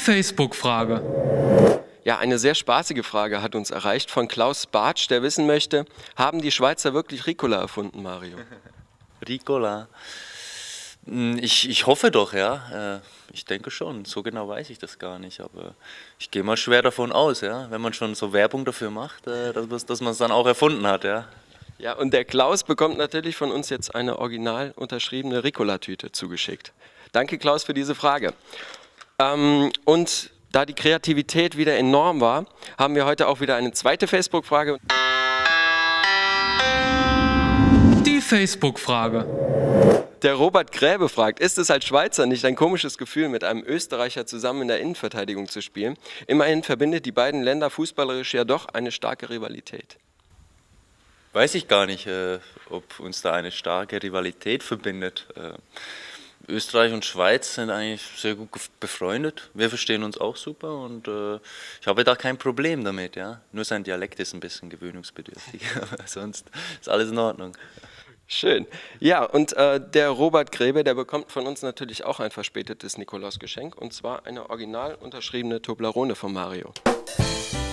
Facebook-Frage. Ja, eine sehr spaßige Frage hat uns erreicht von Klaus Bartsch, der wissen möchte, haben die Schweizer wirklich Ricola erfunden, Mario? Ricola? Ich hoffe doch, ja. Ich denke schon. So genau weiß ich das gar nicht. Aber ich gehe mal schwer davon aus, ja. Wenn man schon so Werbung dafür macht, dass man es dann auch erfunden hat, ja. Ja, und der Klaus bekommt natürlich von uns jetzt eine original unterschriebene Ricola-Tüte zugeschickt. Danke, Klaus, für diese Frage. Und da die Kreativität wieder enorm war, haben wir heute auch wieder eine zweite Facebook-Frage. Die Facebook-Frage. Der Robert Gräbe fragt, ist es als Schweizer nicht ein komisches Gefühl, mit einem Österreicher zusammen in der Innenverteidigung zu spielen? Immerhin verbindet die beiden Länder fußballerisch ja doch eine starke Rivalität. Weiß ich gar nicht, ob uns da eine starke Rivalität verbindet. Österreich und Schweiz sind eigentlich sehr gut befreundet. Wir verstehen uns auch super und ich habe da kein Problem damit. Ja? Nur sein Dialekt ist ein bisschen gewöhnungsbedürftig, aber sonst ist alles in Ordnung. Schön. Ja, und der Robert Gräbe, der bekommt von uns natürlich auch ein verspätetes Nikolausgeschenk, und zwar eine original unterschriebene Toblerone von Mario.